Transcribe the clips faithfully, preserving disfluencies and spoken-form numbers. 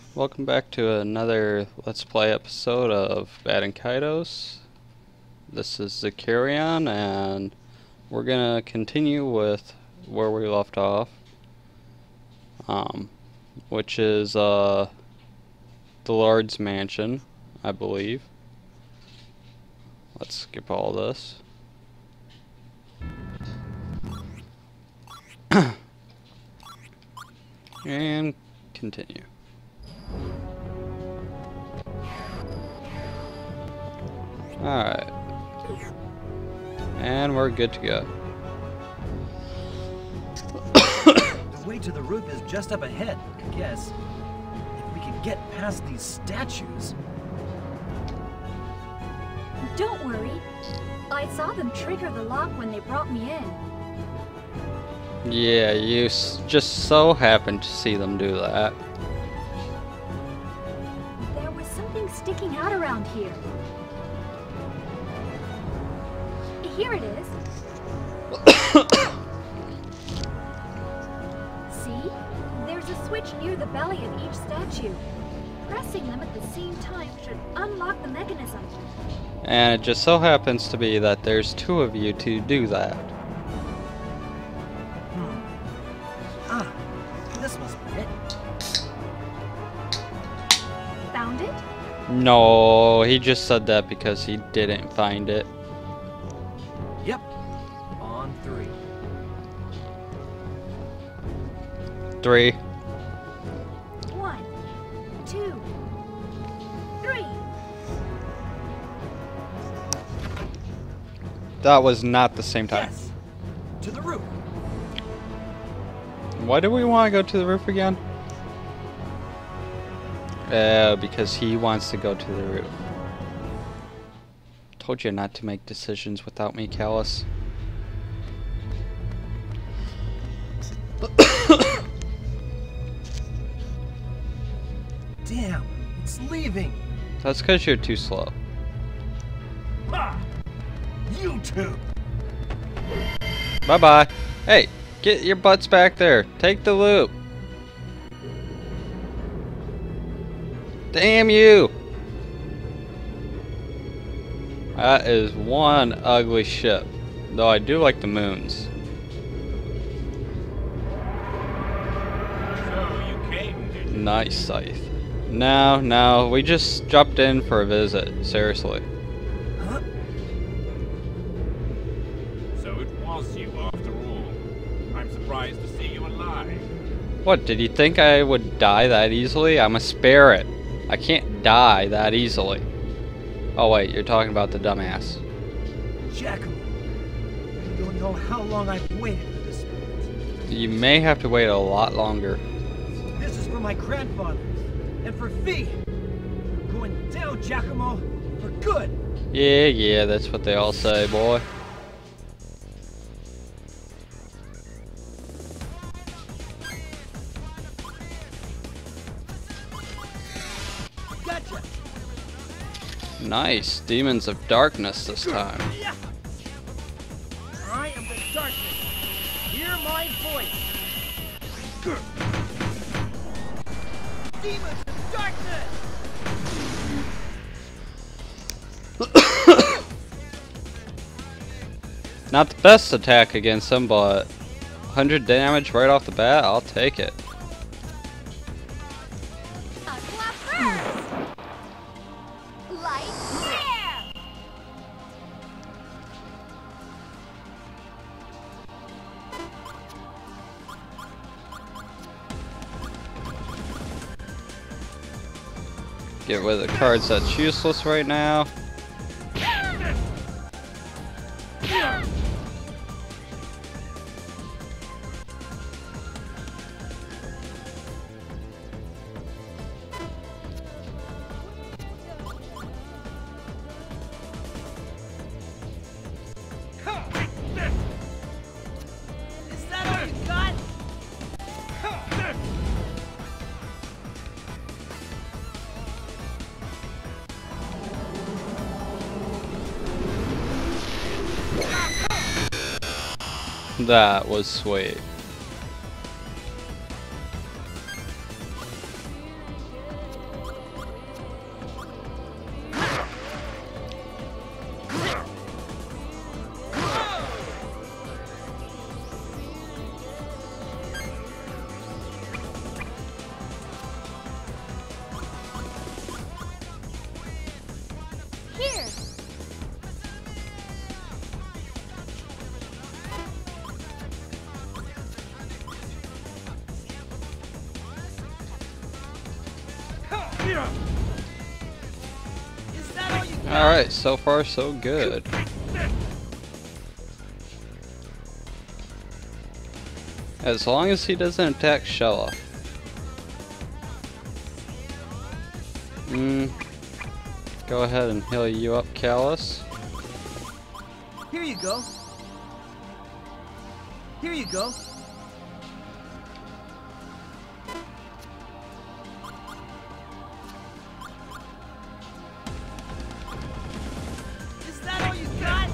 Welcome back to another Let's Play episode of Baten Kaitos. This is Zacharion, and we're gonna continue with where we left off, um, which is uh, the Lord's Mansion, I believe. Let's skip all this. And continue. Alright. And we're good to go. The way to the roof is just up ahead, I guess. If we could get past these statues. Don't worry. I saw them trigger the lock when they brought me in. Yeah, you s just so happened to see them do that. There was something sticking out around here. Here it is. See? There's a switch near the belly of each statue. Pressing them at the same time should unlock the mechanism. And it just so happens to be that there's two of you to do that. Hmm. Ah, this must be it. Found it? No, he just said that because he didn't find it. Yep. On three. Three. One, two, three. That was not the same time. Yes. To the roof. Why do we want to go to the roof again? Uh, because he wants to go to the roof. Told you not to make decisions without me, Callus. Damn, it's leaving. That's because you're too slow. Ah, you two. Bye-bye. Hey, get your butts back there. Take the loop. Damn you! That is one ugly ship. Though I do like the moons. So you came, did you? Nice scythe. No, no, we just dropped in for a visit. Seriously. Huh? So it was you after all. I'm surprised to see you alive. What, did you think I would die that easily? I'm a spirit. I can't die that easily. Oh wait, you're talking about the dumbass. Giacomo. You don't know how long I've waited for this moment. You may have to wait a lot longer. This is for my grandfather. And for Fee. You're going down, Giacomo. For good. Yeah, yeah, that's what they all say, boy. Gotcha. Nice. Demons of Darkness this time. Yeah. I am the darkness. Hear my voice. Demons of darkness. Not the best attack against them, but one hundred damage right off the bat, I'll take it. A clap first. Light there. Get rid of the cards that's useless right now. Is that all you got? That was sweet. Alright, so far so good. As long as he doesn't attack Xhela. Hmm. Go ahead and heal you up, Callus. Here you go. Here you go. Is that all you got?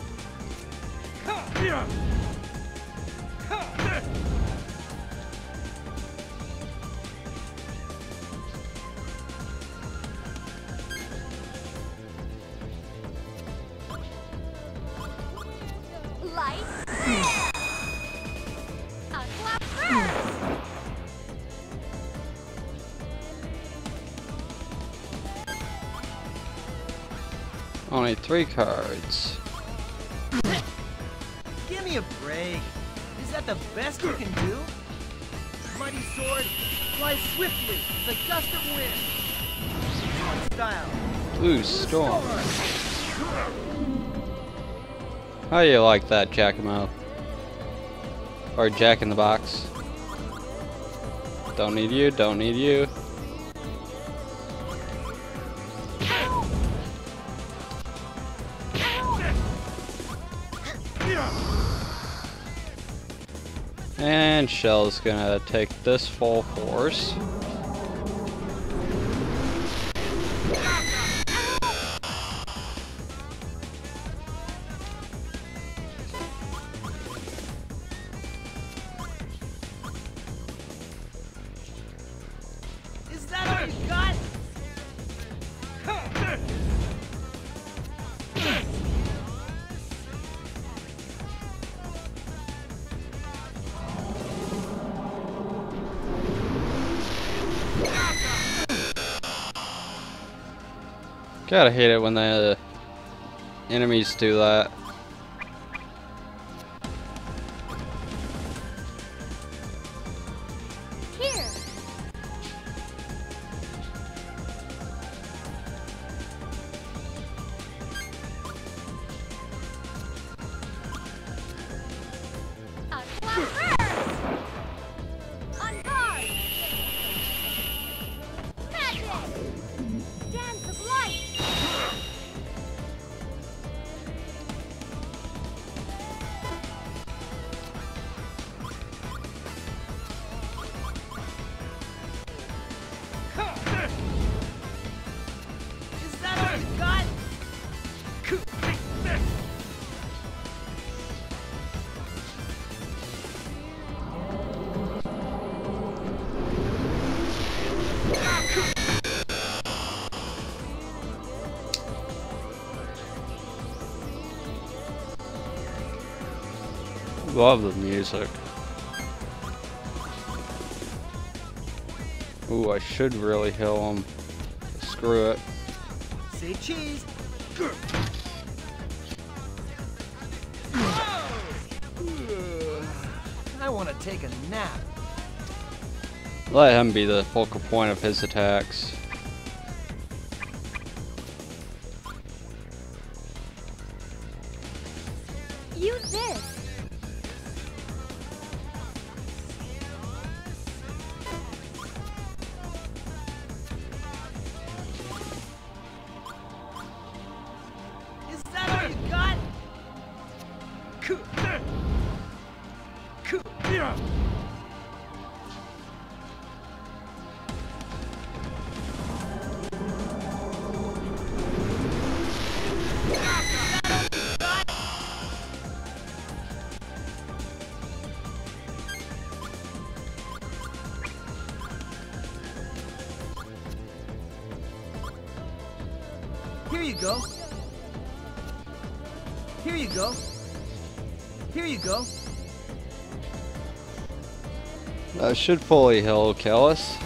Light. A clap first. Only three cards. Give me a break. Is that the best you can do? Mighty sword, fly swiftly as a gust of wind. Sword style. Blue Storm. How do you like that, Giacomo? Or Jack in the Box? Don't need you, don't need you. And Shell's gonna take this full force. Is that all you got? Gotta hate it when the enemies do that. Here. A clap first. On guard. Magic. Dance of light. Is that all you got? Love the music. Ooh, I should really heal him. Screw it. Say cheese. I want to take a nap. Let him be the focal point of his attacks. Use this. Is that all you got? Here you go. Here you go. Here you go. That should fully heal Callus.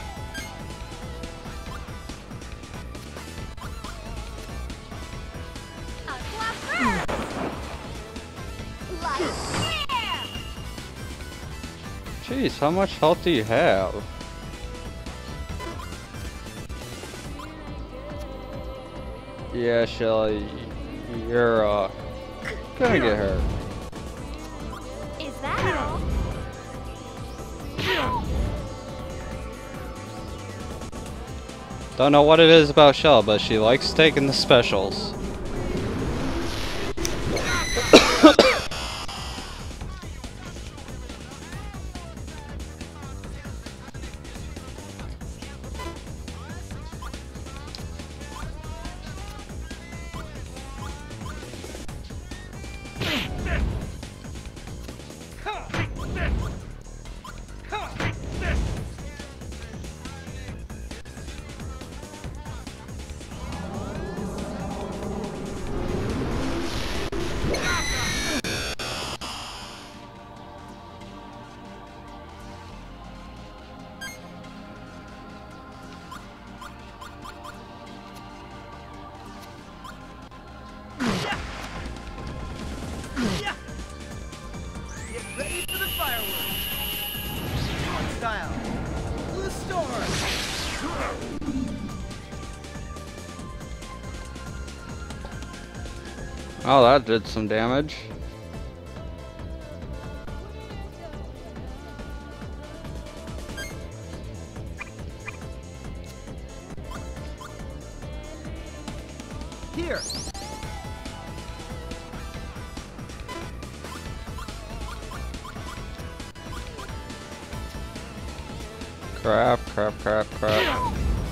A clap first. Light. Yeah. Jeez, how much health do you have? Yeah, Xhela, you're uh, gonna get hurt. Is that all? Don't know what it is about Xhela, but she likes taking the specials. Get ready for the fireworks. On style. Blue storm. Oh, that did some damage. Here. Crap, crap, crap, crap.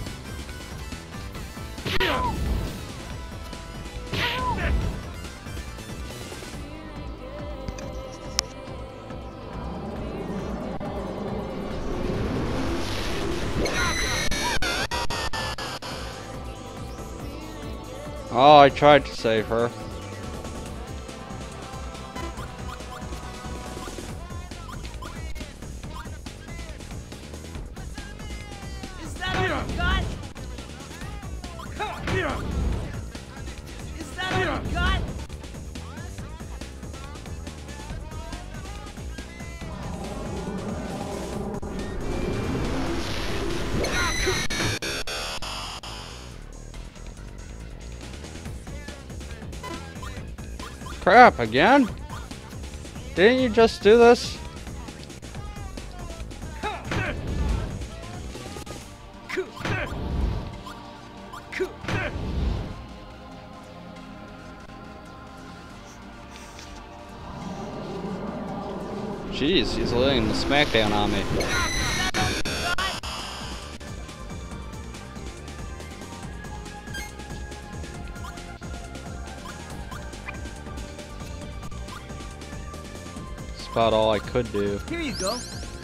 Oh, I tried to save her. Is that all you got? Is that all you got? Crap, again? Didn't you just do this? Jeez, he's laying the smackdown on me. That's about all I could do. Here you go.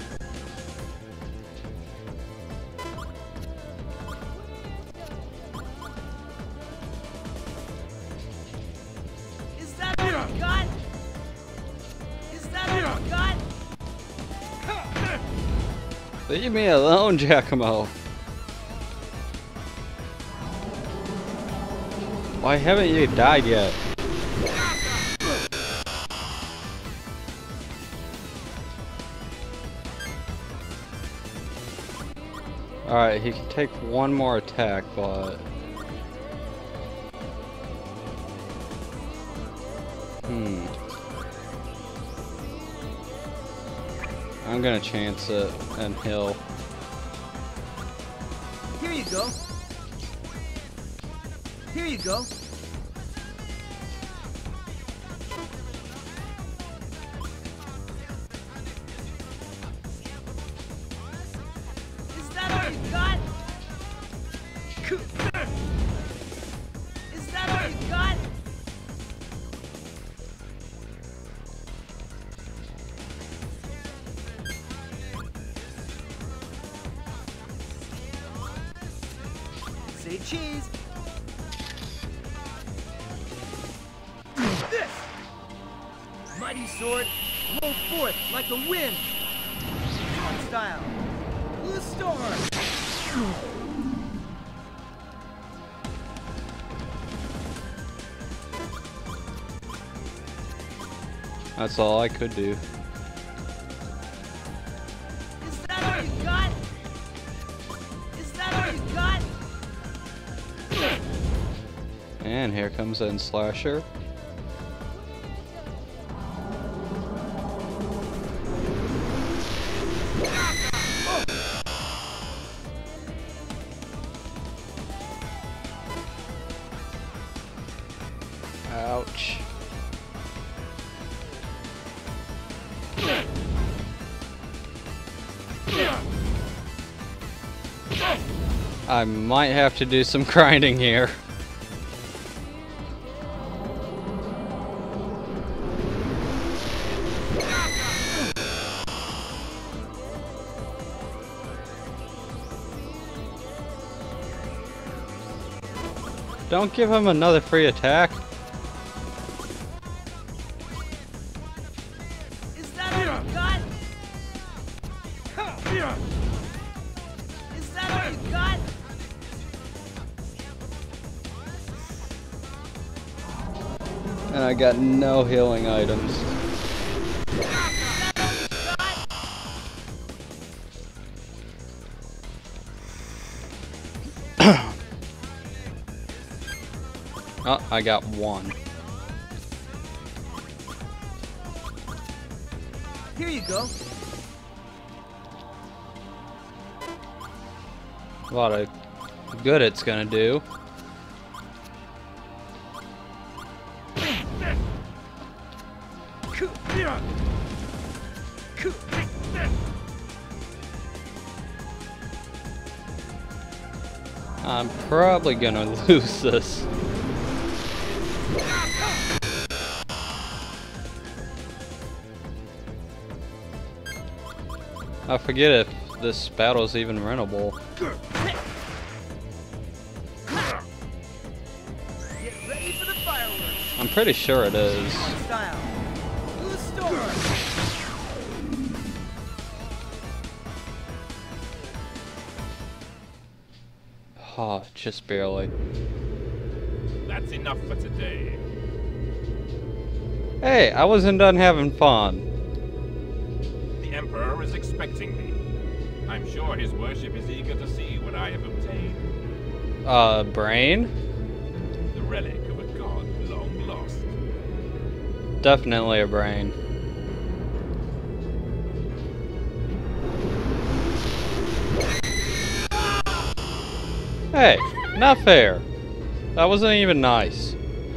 Is that all you got? Is that all you got? Leave me alone, Giacomo. Why haven't you died yet? Alright, he can take one more attack, but... Hmm. I'm gonna chance it and heal. Here you go. Here you go. Is that all you got? Is that all you got? Say cheese. This mighty sword, roll forth like the wind. On style. Blue storm. That's all I could do. Is that all you got? Is that all you got? And here comes in Slasher. Ouch. I might have to do some grinding here. Don't give him another free attack. Is that all you got? Is that all you got? And I got no healing items. Oh, I got one. Here you go. A lot of good it's gonna do. I'm probably gonna lose this. I forget if this battle's even winnable. Get ready for the fireworks. I'm pretty sure it is. Style. Blue storm. Oh, just barely. That's enough for today. Hey, I wasn't done having fun. The Emperor is expecting me. I'm sure his worship is eager to see what I have obtained. Uh, brain? The relic of a god long lost. Definitely a brain. Hey, not fair. That wasn't even nice.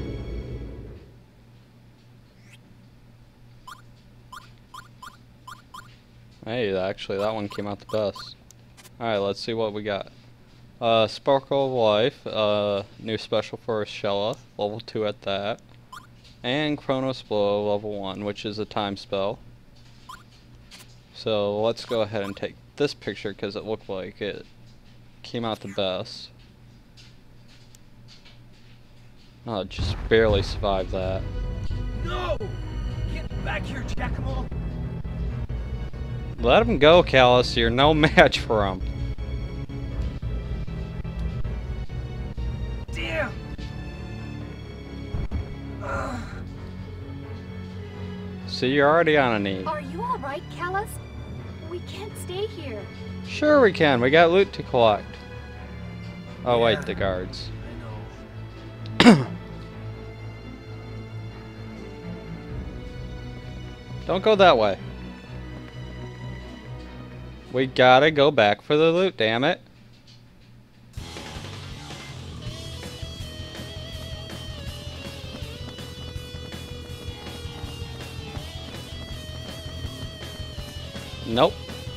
Hey, actually, that one came out the best. Alright, let's see what we got. Uh, Sparkle of Life, uh, new special for Xhela, level two at that. And Chronos Blow, level one, which is a time spell. So, let's go ahead and take this picture because it looked like it came out the best. Oh, just barely survived that. No! Get back here, Giacomo! Let him go, Callus. You're no match for him. Damn! Ugh. See, you're already on a knee. Are you alright, Callus? We can't stay here. Sure we can. We got loot to collect. Oh, Yeah. wait, the guards. I know. Don't go that way. We gotta go back for the loot, damn it. Nope.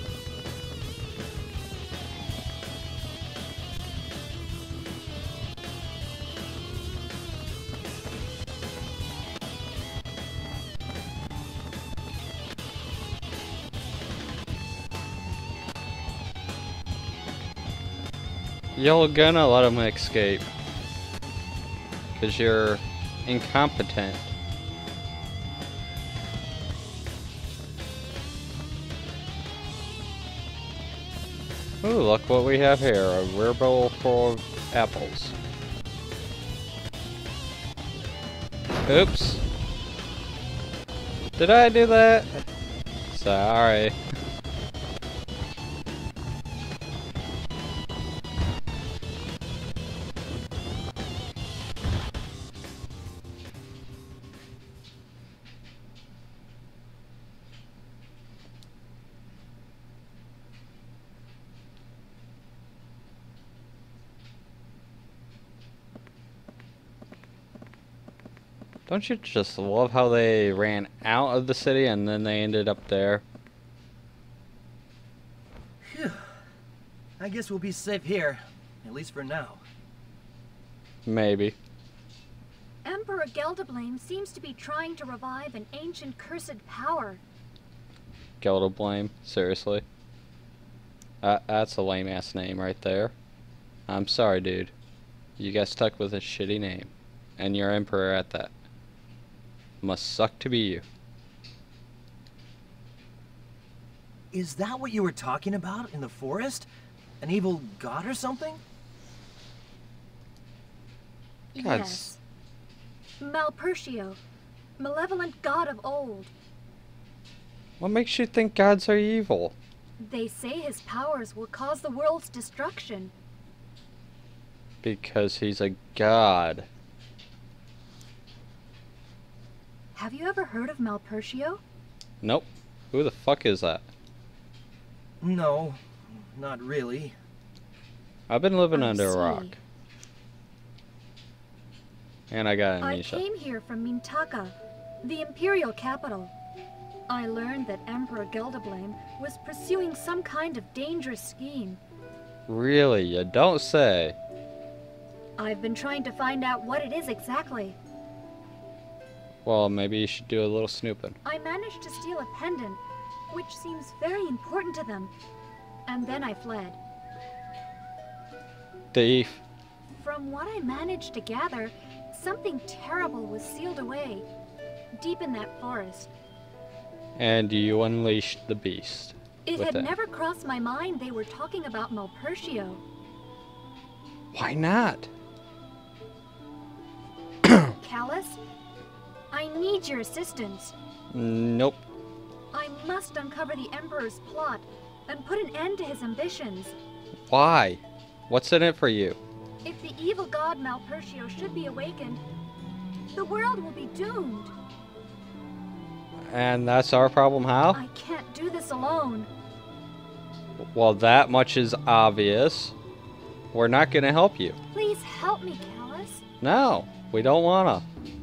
You're gonna let him escape. Because you're incompetent. Ooh, look what we have here. A rare bowl full of apples. Oops. Did I do that? Sorry. Don't you just love how they ran out of the city and then they ended up there? Phew. I guess we'll be safe here, at least for now. Maybe. Emperor Gelderblame seems to be trying to revive an ancient cursed power. Gelda blame, seriously. Uh, that's a lame ass name right there. I'm sorry, dude. You got stuck with a shitty name. And you're emperor at that. Must suck to be you. Is that what you were talking about in the forest? An evil god or something? God. Yes. Malpertio, malevolent god of old. What makes you think gods are evil? They say his powers will cause the world's destruction. Because he's a god. Have you ever heard of Malpertio? Nope. Who the fuck is that? No, not really. I've been living I under see. a rock. And I got I amnesia. came here from Mintaka, the imperial capital. I learned that Emperor Gelderblame was pursuing some kind of dangerous scheme. Really? You don't say. I've been trying to find out what it is exactly. Well, maybe you should do a little snooping. I managed to steal a pendant, which seems very important to them. And then I fled. Thief. From what I managed to gather, something terrible was sealed away, deep in that forest. And you unleashed the beast. It with had it. never crossed my mind they were talking about Malpertio. Why not? Callus, I need your assistance. Nope. I must uncover the Emperor's plot and put an end to his ambitions. Why? What's in it for you? If the evil god Malpertio should be awakened, the world will be doomed. And that's our problem, how? I can't do this alone. Well, that much is obvious. We're not gonna help you. Please help me, Callus. No, we don't wanna.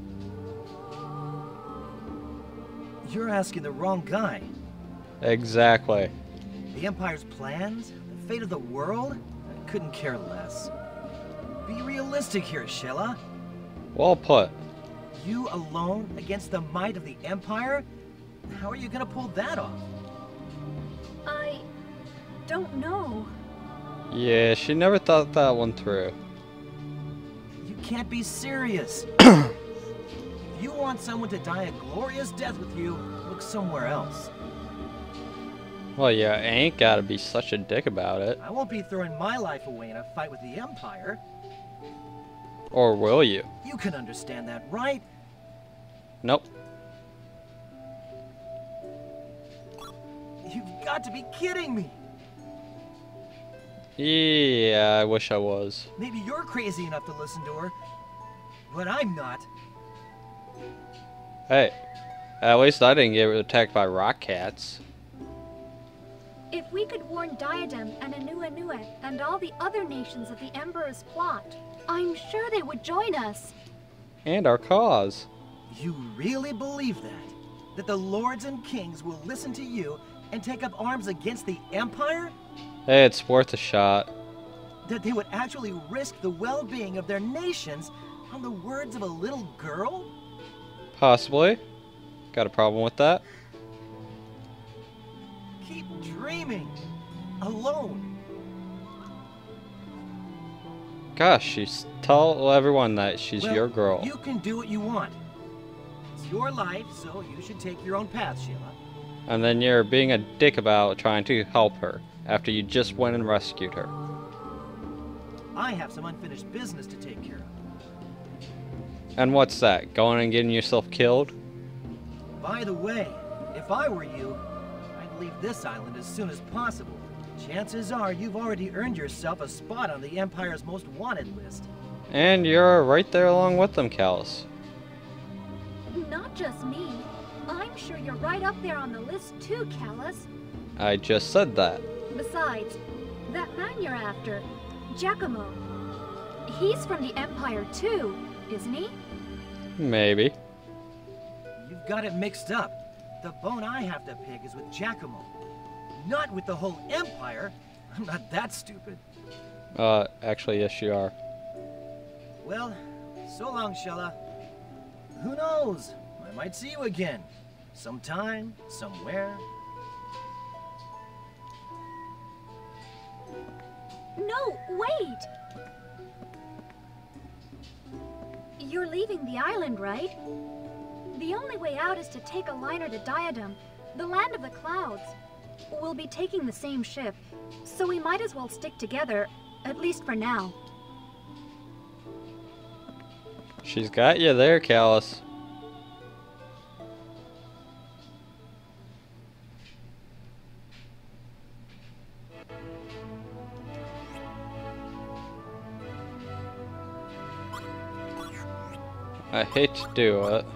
You're asking the wrong guy. Exactly. The Empire's plans? The fate of the world? I couldn't care less. Be realistic here, Xhela. Well put. You alone against the might of the Empire? How are you gonna pull that off? I don't know. Yeah, she never thought that one through. You can't be serious. If you want someone to die a glorious death with you, look somewhere else. Well, yeah, I ain't gotta be such a dick about it. I won't be throwing my life away in a fight with the Empire. Or will you? You can understand that, right? Nope. You've got to be kidding me! Yeah, I wish I was. Maybe you're crazy enough to listen to her, but I'm not. Hey, at least I didn't get attacked by rock cats. If we could warn Diadem and Anua and all the other nations of the Emperor's plot, I'm sure they would join us. And our cause. You really believe that? That the lords and kings will listen to you and take up arms against the Empire? Hey, it's worth a shot. That they would actually risk the well-being of their nations on the words of a little girl? Possibly. Got a problem with that? Keep dreaming. Alone. Gosh, she's tell everyone that she's Well, your girl. You can do what you want. It's your life, so you should take your own path, Xhela. And then you're being a dick about trying to help her after you just went and rescued her. I have some unfinished business to take care of. And what's that? Going and getting yourself killed? By the way, if I were you, I'd leave this island as soon as possible. Chances are you've already earned yourself a spot on the Empire's most wanted list. And you're right there along with them, Callus. Not just me. I'm sure you're right up there on the list too, Callus. I just said that. Besides, that man you're after, Giacomo, he's from the Empire too, isn't he? Maybe. you've got it mixed up. The bone I have to pick is with Giacomo, not with the whole Empire. I'm not that stupid. Uh, actually, yes, you are. Well, so long, Xhela. Who knows? I might see you again. Sometime, somewhere. No, wait! You're leaving the island, right? The only way out is to take a liner to Diadem, the land of the clouds. We'll be taking the same ship, so we might as well stick together, at least for now. She's got you there, Callus. I hate to do it.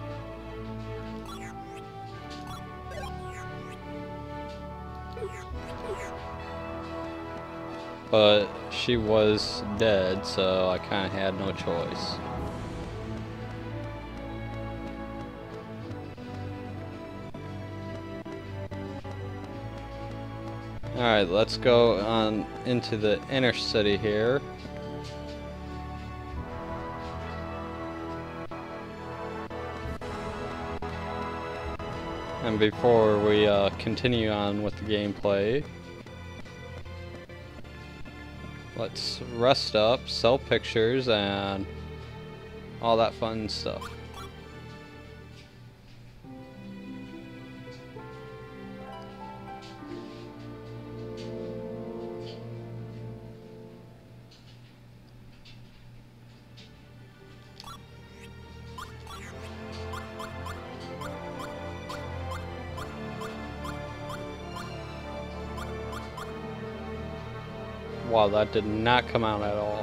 But she was dead, so I kind of had no choice. Alright, let's go on into the inner city here. And before we uh, continue on with the gameplay, let's rest up, sell pictures, and all that fun stuff. Wow, that did not come out at all.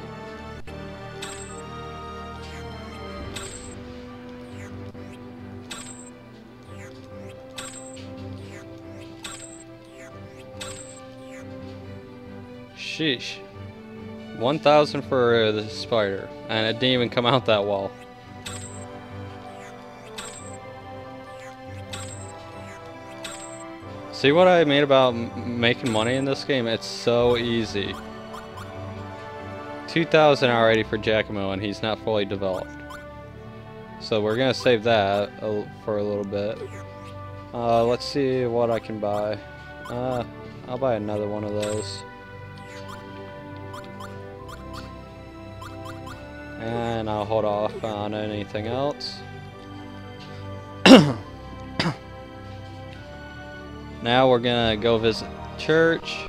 Sheesh. one thousand for the spider, and it didn't even come out that well. See what I made about m making money in this game? It's so easy. two thousand already for Giacomo, and he's not fully developed. So we're gonna save that a, for a little bit. Uh, let's see what I can buy. Uh, I'll buy another one of those. And I'll hold off on anything else. Now we're gonna go visit church,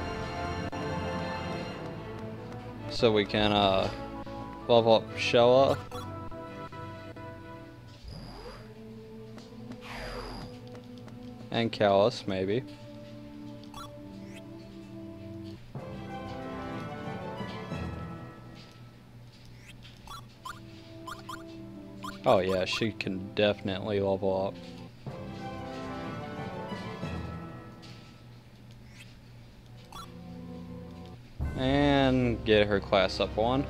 so we can uh, level up Xhela. And Callus, maybe. Oh yeah, she can definitely level up. And get her class up one.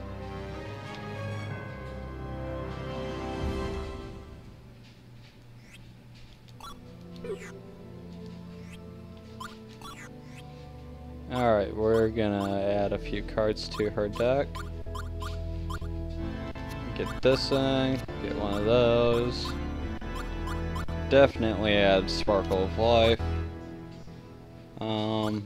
Alright, we're gonna add a few cards to her deck. Get this thing, get one of those. Definitely add Sparkle of Life. Um...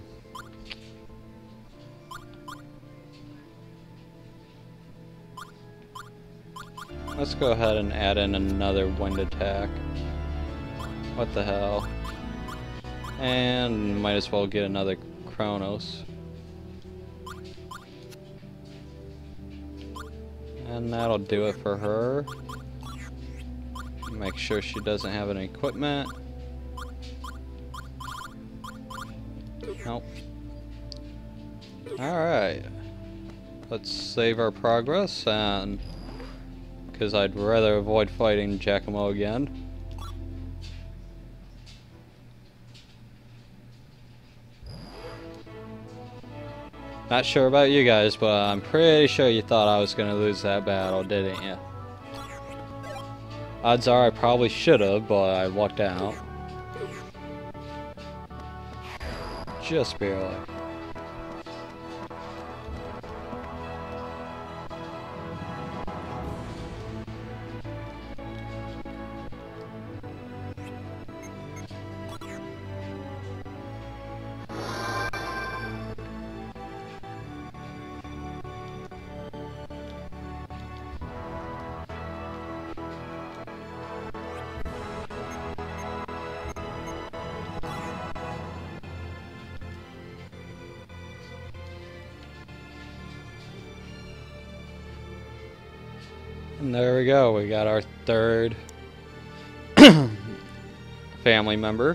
Let's go ahead and add in another wind attack. What the hell? And might as well get another Chronos. And that'll do it for her. Make sure she doesn't have any equipment. Nope. Alright. Let's save our progress, and because I'd rather avoid fighting Giacomo again. Not sure about you guys, but I'm pretty sure you thought I was gonna lose that battle, didn't you? Odds are I probably should have, but I lucked out. Just barely. And there we go, we got our third family member.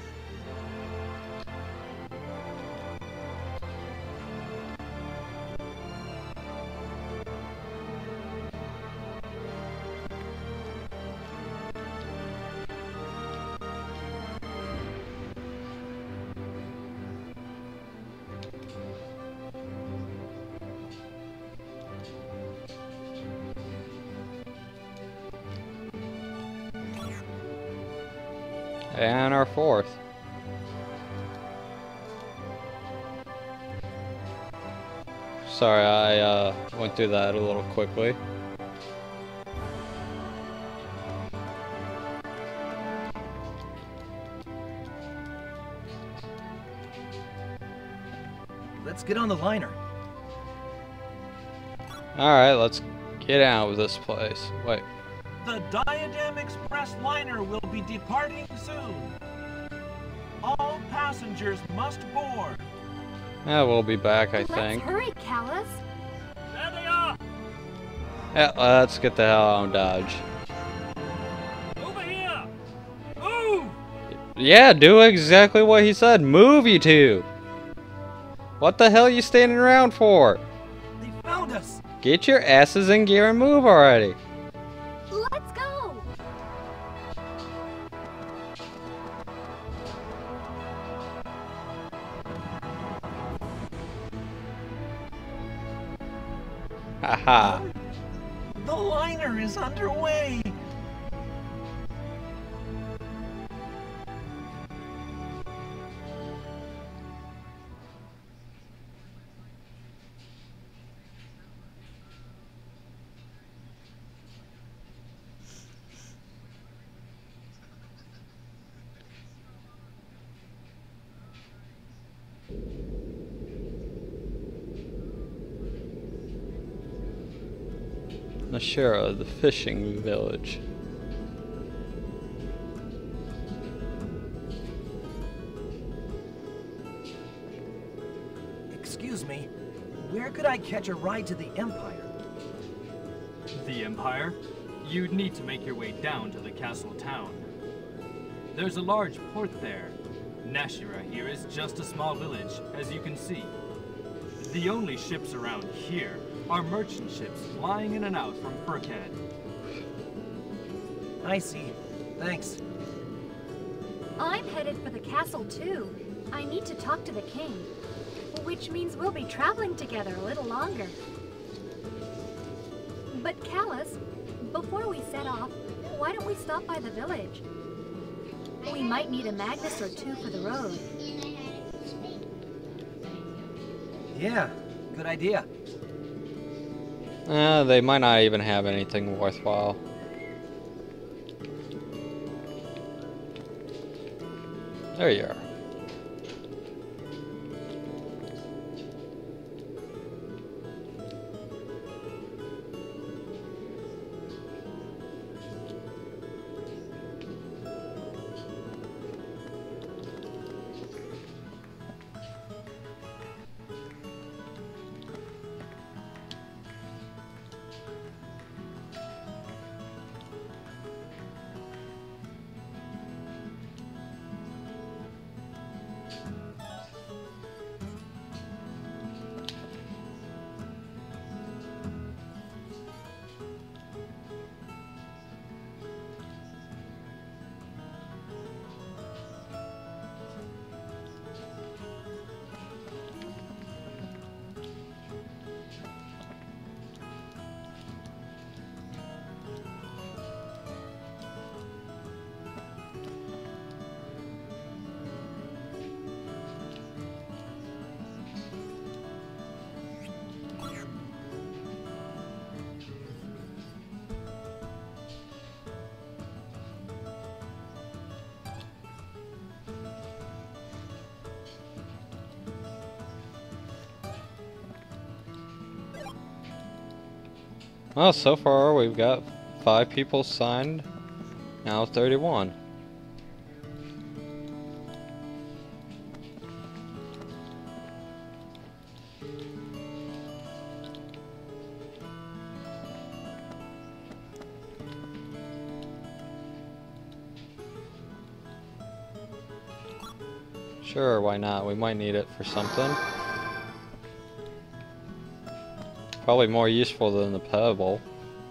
And our fourth. Sorry, I uh, went through that a little quickly. Let's get on the liner. Alright, let's get out of this place. Wait. The Diadem Express liner will be departing soon. All passengers must board. Yeah, we'll be back, I Let's think. hurry, Callus. There they are! Yeah, let's get the hell out of Dodge. Over here! Move! Yeah, do exactly what he said. Move, you two! What the hell are you standing around for? They found us! Get your asses in gear and move already. Let's go. Haha. The liner is underway! Xhela, the fishing village. Excuse me, where could I catch a ride to the Empire? The Empire? You'd need to make your way down to the castle town. There's a large port there. Nashira here is just a small village, as you can see. The only ships around here are merchant ships flying in and out from Perkhad. I see. Thanks. I'm headed for the castle too. I need to talk to the king. Which means we'll be traveling together a little longer. But Callus, before we set off, why don't we stop by the village? We might need a Magnus or two for the road. Yeah, good idea. Uh, they might not even have anything worthwhile. There you are. Well, so far we've got five people signed. Now thirty-one. Sure, why not? We might need it for something. Probably more useful than the pebble.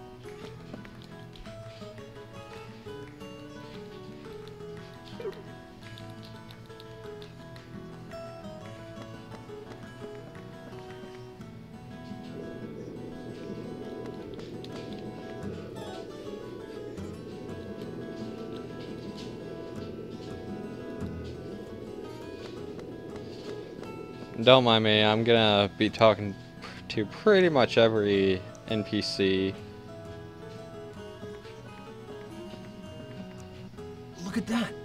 Don't mind me, I'm gonna be talking to pretty much every N P C. Look at that.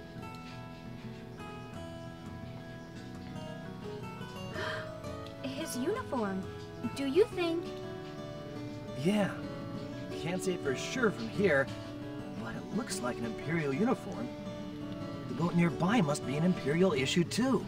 His uniform. Do you think... Yeah. Can't say for sure from here, but it looks like an Imperial uniform. The boat nearby must be an Imperial issue too.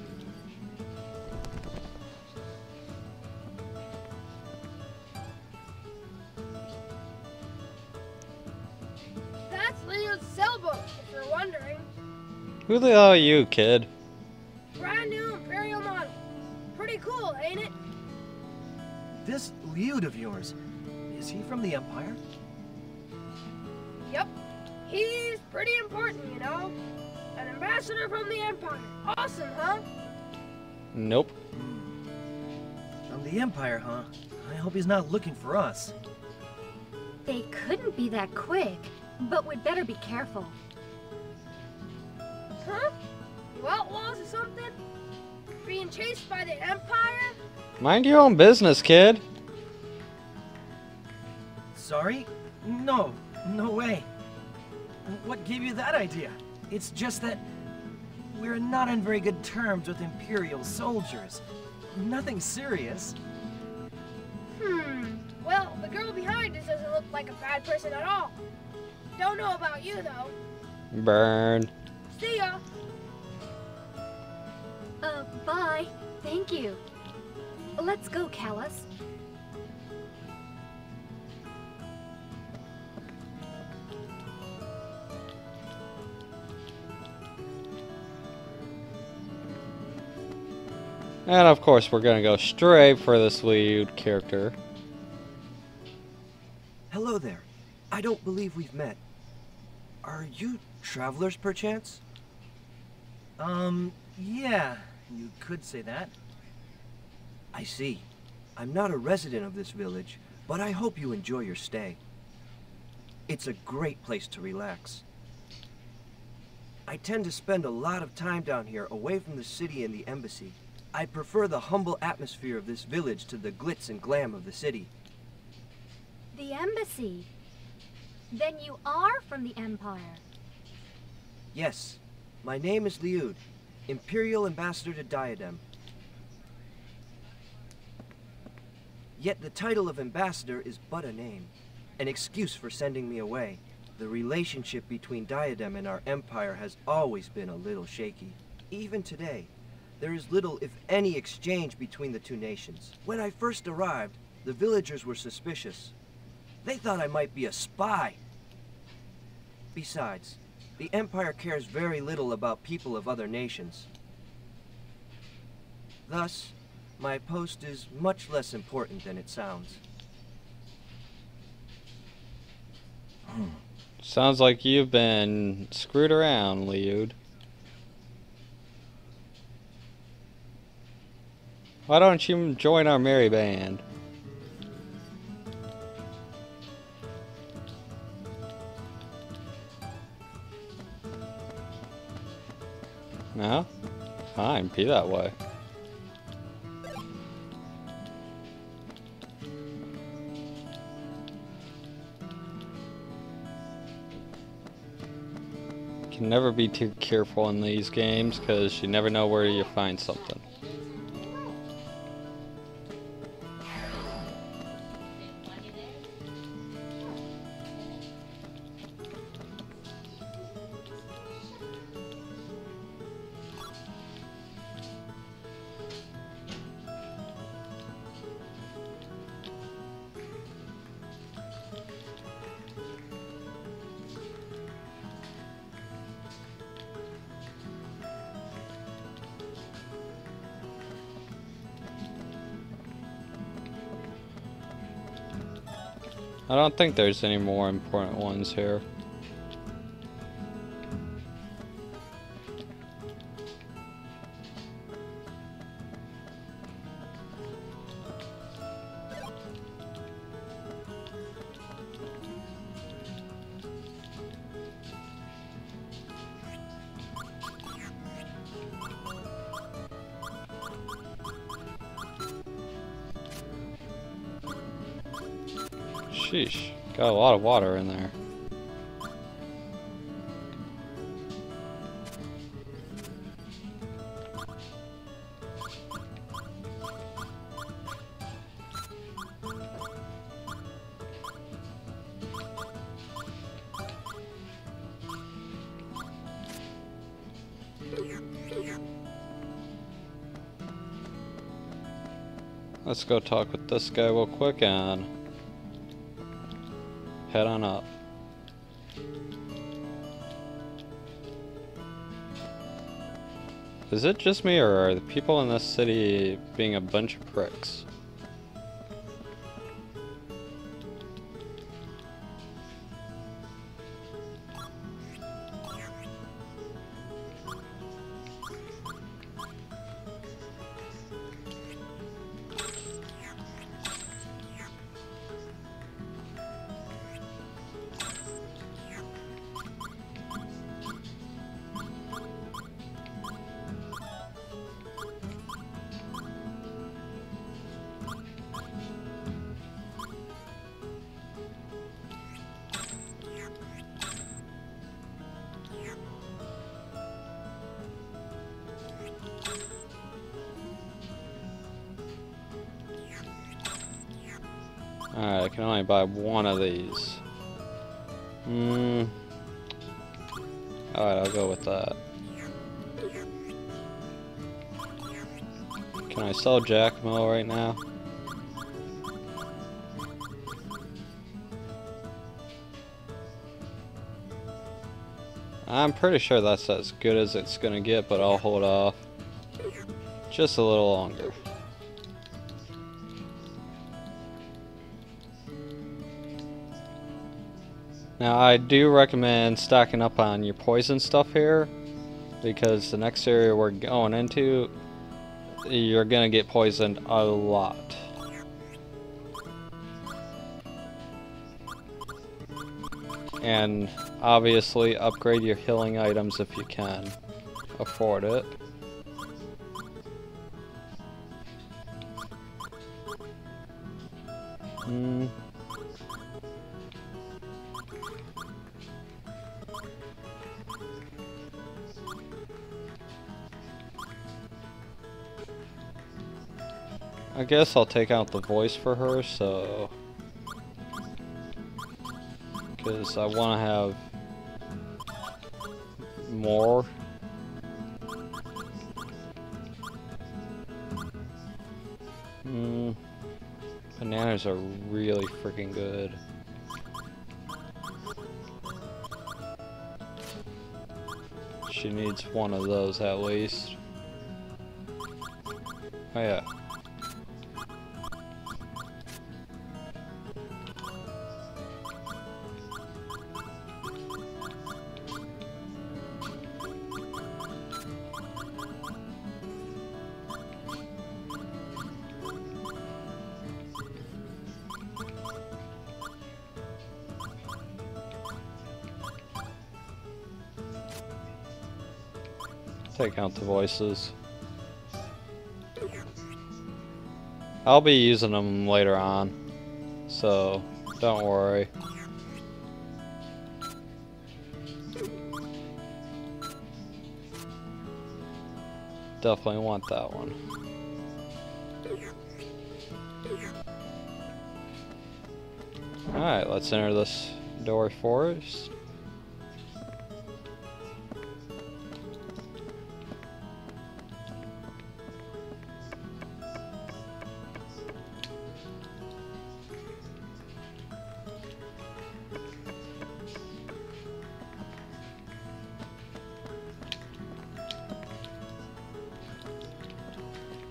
Who the hell are you, kid? Brand new Imperial model. Pretty cool, ain't it? This Liud of yours, is he from the Empire? Yep. He's pretty important, you know? An ambassador from the Empire. Awesome, huh? Nope. From the Empire, huh? I hope he's not looking for us. They couldn't be that quick, but we'd better be careful. Huh? You outlaws or something? Being chased by the Empire? Mind your own business, kid. Sorry? No, no way. What gave you that idea? It's just that we're not on very good terms with Imperial soldiers. Nothing serious. Hmm. Well, the girl behind us doesn't look like a bad person at all. Don't know about you, though. Burn. See ya. Uh, bye. Thank you. Let's go, Callus. And of course, we're gonna go straight for this lead character. Hello there. I don't believe we've met. Are you travelers, perchance? Um, yeah, you could say that. I see. I'm not a resident of this village, but I hope you enjoy your stay. It's a great place to relax. I tend to spend a lot of time down here away from the city and the embassy. I prefer the humble atmosphere of this village to the glitz and glam of the city. The embassy? Then you are from the Empire. Yes, my name is Liud, Imperial Ambassador to Diadem. Yet the title of Ambassador is but a name, an excuse for sending me away. The relationship between Diadem and our Empire has always been a little shaky. Even today, there is little, if any, exchange between the two nations. When I first arrived, the villagers were suspicious. They thought I might be a spy. Besides, the Empire cares very little about people of other nations. Thus, my post is much less important than it sounds. Sounds like you've been screwed around, Liud. Why don't you join our merry band? No? Fine, be that way. Can never be too careful in these games because you never know where you find something. I don't think there's any more important ones here. Sheesh, got a lot of water in there. Let's go talk with this guy real quick and head on up. Is it just me, or are the people in this city being a bunch of pricks? Alright, I can only buy one of these. Hmm. Alright, I'll go with that. Can I sell Giacomo right now? I'm pretty sure that's as good as it's gonna get, but I'll hold off just a little longer. Now, I do recommend stocking up on your poison stuff here, because the next area we're going into, you're gonna get poisoned a lot. And obviously upgrade your healing items if you can afford it. Hmm. I guess I'll take out the voice for her, so... because I want to have more. Hmm. Bananas are really freaking good. She needs one of those at least. Oh yeah. Take out the voices. I'll be using them later on, so don't worry. Definitely want that one. Alright, let's enter this door forest.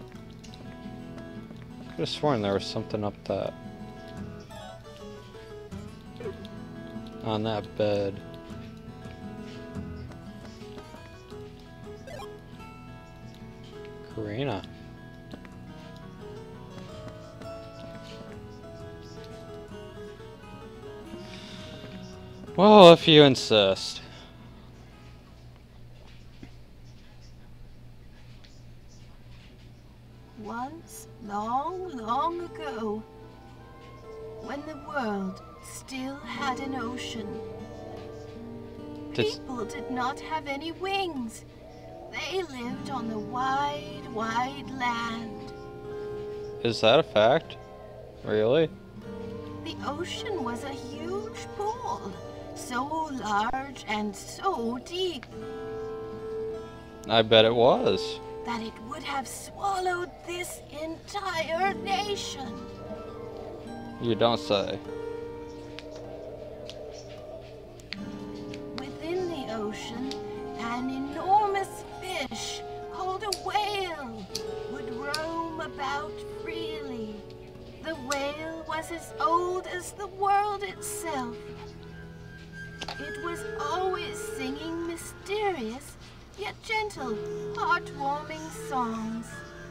Could have sworn there was something up that. on that bed. Karina. Well, if you insist. Once, long, long ago, when the world still had an ocean, This- people did not have any wings. They lived on the wide, wide land. Is that a fact? Really? The ocean was a huge pool, so large and so deep I bet it was. that it would have swallowed this entire nation. You don't say. Within the ocean, an enormous fish called a whale would roam about freely. The whale was as old as the world itself. It was always singing mysterious, yet gentle, heartwarming songs.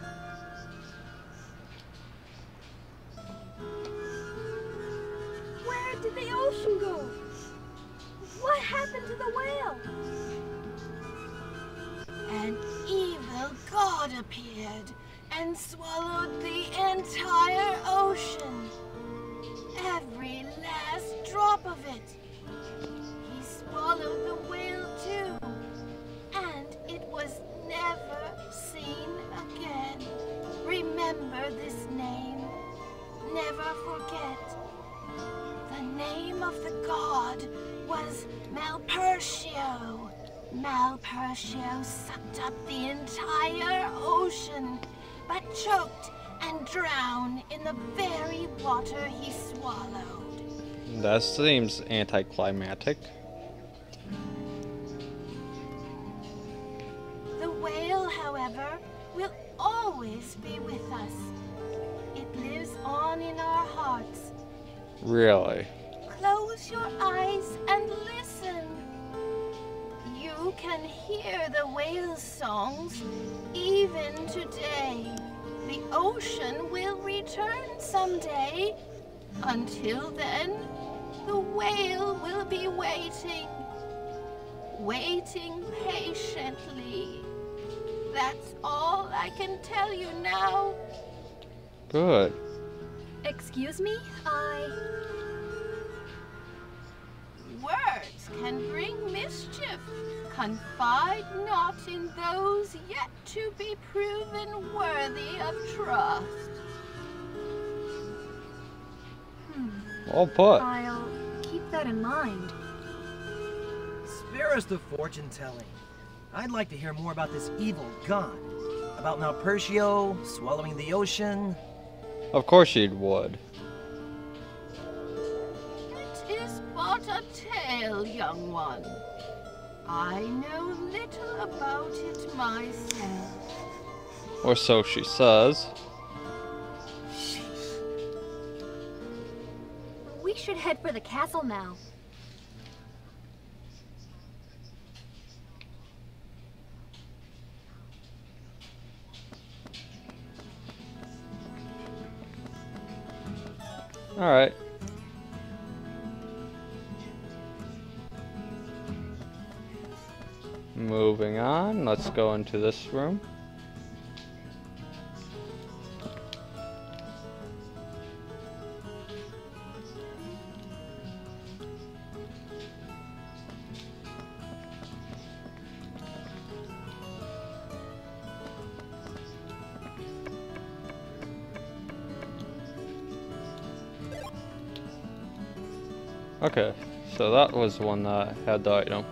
Where did the ocean go? What happened to the whale? An evil god appeared and swallowed the entire ocean. Every last drop of it. He swallowed the whale too, and it was never seen again. Remember this name. Never forget. The name of the god was Malpertio. Malpertio sucked up the entire ocean, but choked and drowned in the very water he swallowed. That seems anticlimactic. The whale, however, will always be with us. It lives on in our hearts. Really? Close your eyes and listen. You can hear the whale's songs even today. The ocean will return someday. Until then, the whale will be waiting. Waiting patiently. That's all I can tell you now. Good. Excuse me? I... Words can bring mischief. Confide not in those yet to be proven worthy of trust. Hmm. Well put. I'll keep that in mind. Spare us the fortune telling. I'd like to hear more about this evil god. About Malpertio swallowing the ocean. Of course you would. It is but a tale, young one. I know little about it myself. Or so she says. We should head for the castle now. Alright. Moving on, let's go into this room. Okay, so that was the one that had the item.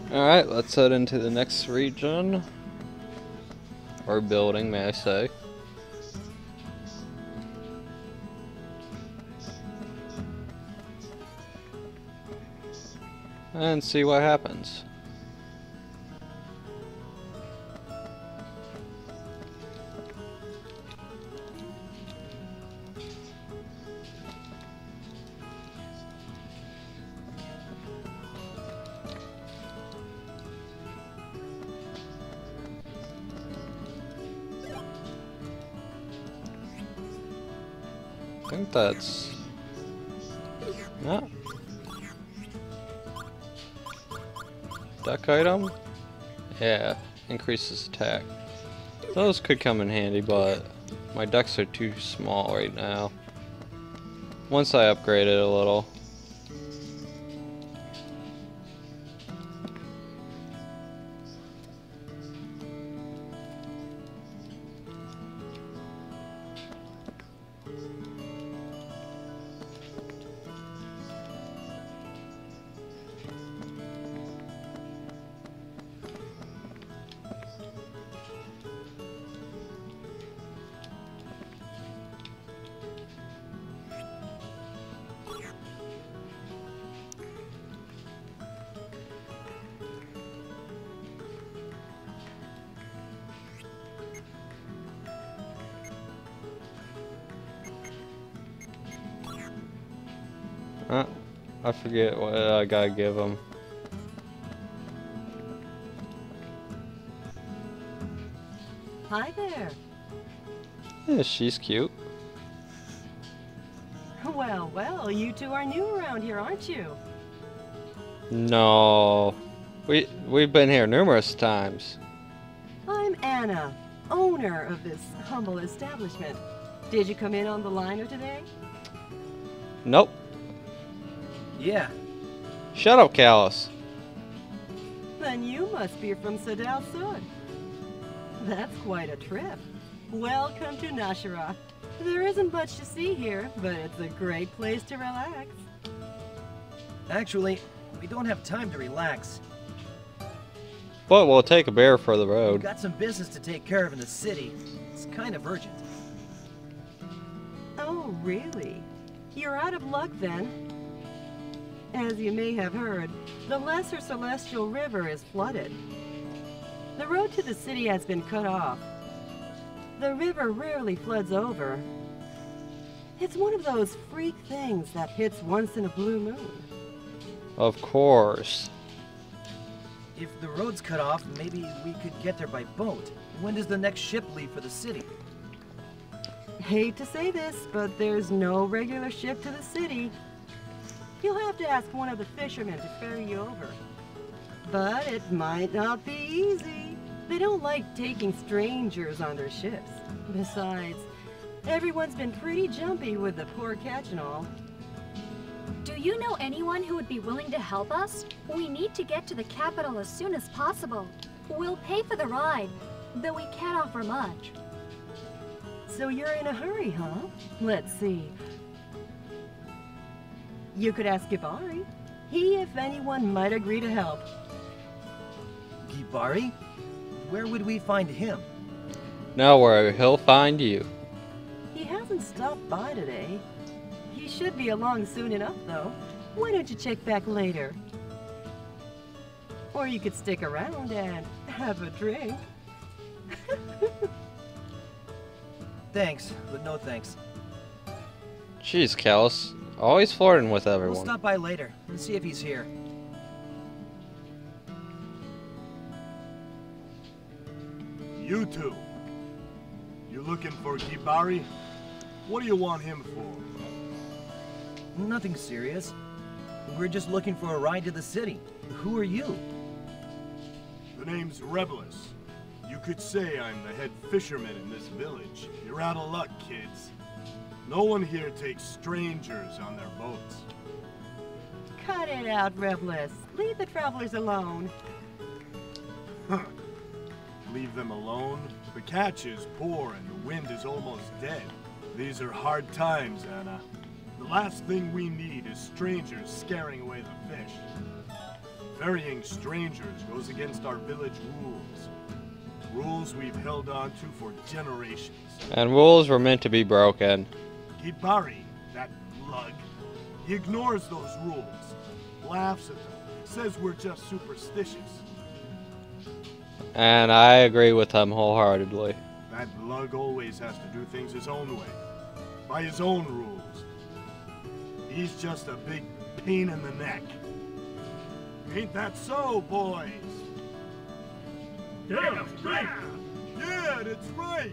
Alright, let's head into the next region. Or building, may I say. And see what happens. I think that's... No. Duck item? Yeah, increases attack. Those could come in handy, but my ducks are too small right now. Once I upgrade it a little. Uh, I forget what I gotta give them. Hi there. Yeah, she's cute. Well, well, you two are new around here, aren't you? No, we we've been here numerous times. I'm Anna, owner of this humble establishment. Did you come in on the liner today? Nope. Yeah. Shut up, Callus. Then you must be from Sadal Sud. That's quite a trip. Welcome to Nashira. There isn't much to see here, but it's a great place to relax. Actually, we don't have time to relax. But we'll take a bear for the We've road. got some business to take care of in the city. It's kind of urgent. Oh, really? You're out of luck then. As you may have heard, the Lesser Celestial River is flooded. The road to the city has been cut off. The river rarely floods over. It's one of those freak things that hits once in a blue moon. Of course. If the road's cut off, maybe we could get there by boat. When does the next ship leave for the city? Hate to say this, but there's no regular ship to the city. You'll have to ask one of the fishermen to ferry you over. But it might not be easy. They don't like taking strangers on their ships. Besides, everyone's been pretty jumpy with the poor catch and all. Do you know anyone who would be willing to help us? We need to get to the capital as soon as possible. We'll pay for the ride, though we can't offer much. So you're in a hurry, huh? Let's see. You could ask Gibari. He, if anyone, might agree to help. Gibari? Where would we find him? Now where he'll find you. He hasn't stopped by today. He should be along soon enough, though. Why don't you check back later? Or you could stick around and have a drink. Thanks, but no thanks. Jeez, Callus. Always flirting with We'll everyone. stop by later and see if he's here. You two. You looking for Gibari? What do you want him for? Nothing serious. We're just looking for a ride to the city. Who are you? The name's Rebelus. You could say I'm the head fisherman in this village. You're out of luck, kids. No one here takes strangers on their boats. Cut it out, Rebelus. Leave the travelers alone. Huh. Leave them alone? The catch is poor and the wind is almost dead. These are hard times, Anna. The last thing we need is strangers scaring away the fish. Ferrying strangers goes against our village rules. Rules we've held on to for generations. And rules were meant to be broken. Gibari, that lug, he ignores those rules, laughs at them, says we're just superstitious. And I agree with him wholeheartedly. That lug always has to do things his own way, by his own rules. He's just a big pain in the neck. Ain't that so, boys? Yeah, that's right. Yeah, that's right.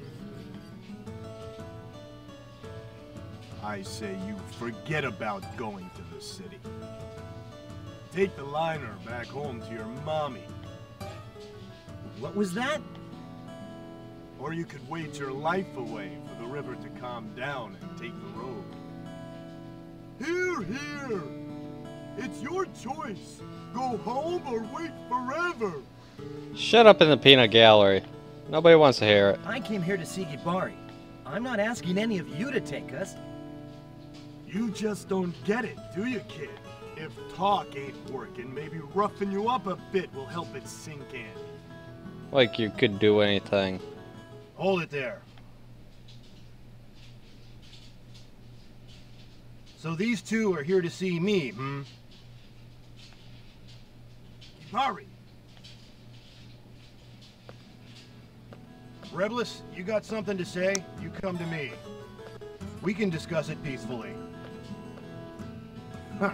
I say you forget about going to the city. Take the liner back home to your mommy. What was that? Or you could wait your life away for the river to calm down and take the road. Here, here! It's your choice. Go home or wait forever. Shut up in the peanut gallery. Nobody wants to hear it. I came here to see Gibari. I'm not asking any of you to take us. You just don't get it, do you, kid? If talk ain't working, maybe roughing you up a bit will help it sink in. Like you could do anything. Hold it there. So these two are here to see me, hmm? Hurry! Rebelus, you got something to say? You come to me. We can discuss it peacefully. Huh.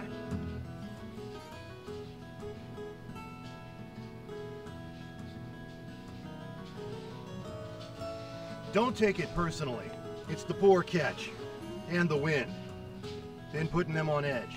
Don't take it personally. It's the poor catch. And the wind. Been putting them on edge.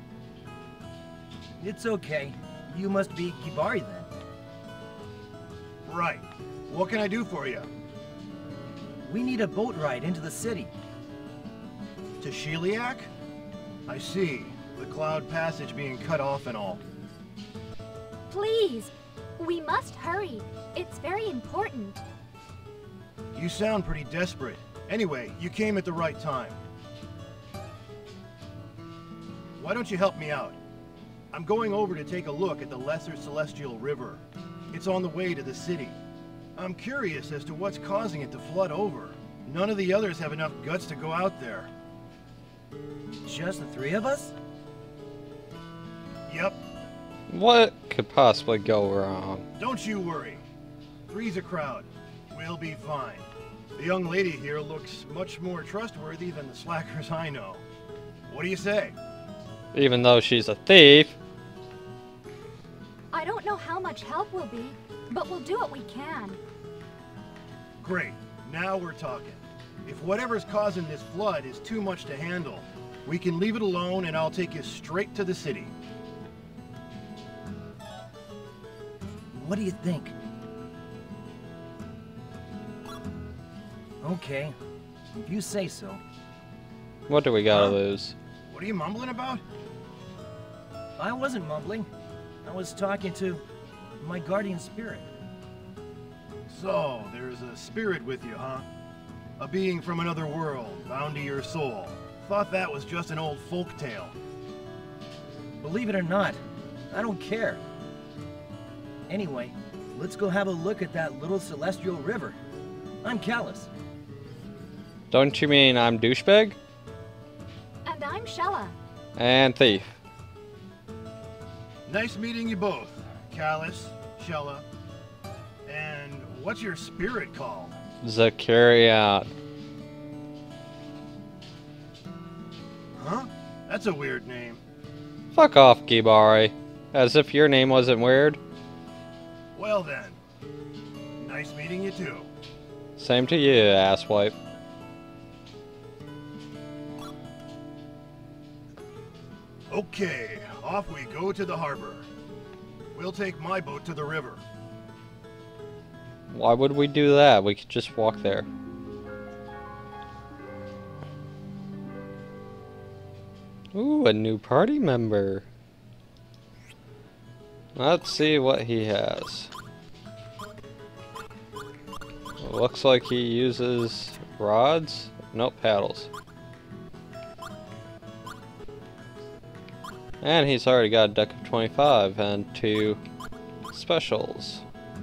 It's okay. You must be Gibari then. Right. What can I do for you? We need a boat ride into the city. To Xhela? I see. The cloud passage being cut off and all. Please, we must hurry. It's very important. You sound pretty desperate. Anyway, you came at the right time. Why don't you help me out? I'm going over to take a look at the Lesser Celestial River. It's on the way to the city. I'm curious as to what's causing it to flood over. None of the others have enough guts to go out there. Just the three of us? Yep. What could possibly go wrong? Don't you worry. Three's a crowd. We'll be fine. The young lady here looks much more trustworthy than the slackers I know. What do you say? Even though she's a thief. I don't know how much help will be, but we'll do what we can. Great. Now we're talking. If whatever's causing this flood is too much to handle, we can leave it alone and I'll take you straight to the city. What do you think? Okay, if you say so. What do we gotta Huh? lose? What are you mumbling about? I wasn't mumbling. I was talking to my guardian spirit. So, there's a spirit with you, huh? A being from another world, bound to your soul. Thought that was just an old folk tale. Believe it or not, I don't care. Anyway, let's go have a look at that little celestial river. I'm Callus. Don't you mean I'm douchebag? And I'm Xhela. And thief. Nice meeting you both, Callus, Xhela, and what's your spirit called? Zakarian. Huh? That's a weird name. Fuck off, Gibari. As if your name wasn't weird. Well then, nice meeting you too. Same to you, asswipe. Okay, off we go to the harbor. We'll take my boat to the river. Why would we do that? We could just walk there. Ooh, a new party member. Let's see what he has. Looks like he uses rods. Nope, paddles. And he's already got a deck of twenty-five and two specials.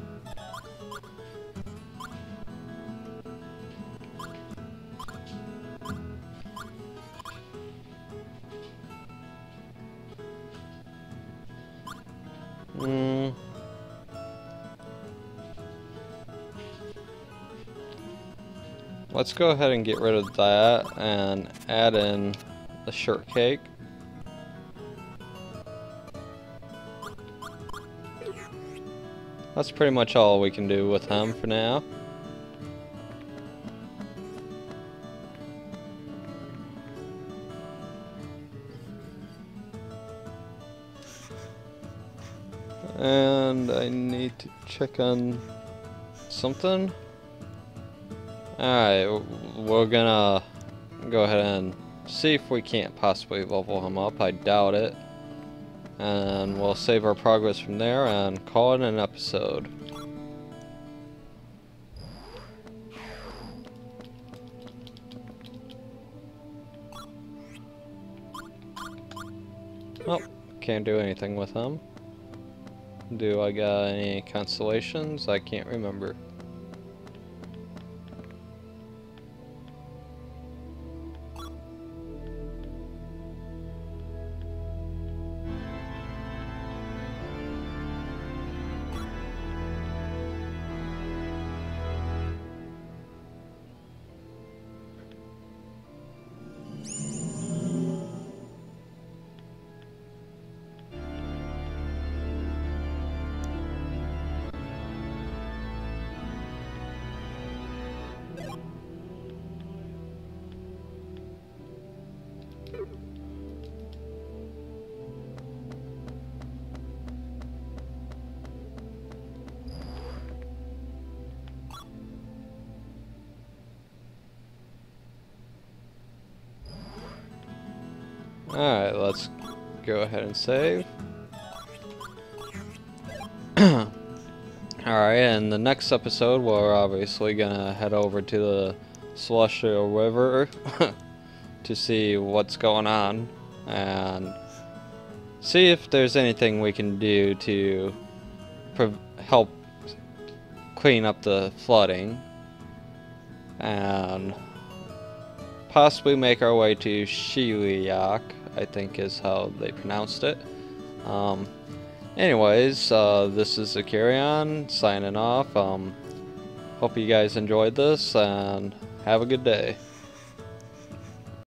Hmm. Let's go ahead and get rid of that and add in the shortcake. That's pretty much all we can do with him for now. And I need to check on something. Alright, we're gonna go ahead and see if we can't possibly level him up. I doubt it. And we'll save our progress from there and call it an episode. Oh, can't do anything with him. Do I got any constellations? I can't remember. Alright, let's go ahead and save. Alright, and the next episode we're obviously gonna head over to the Celestial River to see what's going on and see if there's anything we can do to help clean up the flooding and possibly make our way to Xhela, I think is how they pronounced it. Um, anyways, uh, this is Zakarian signing off. Um, hope you guys enjoyed this and have a good day.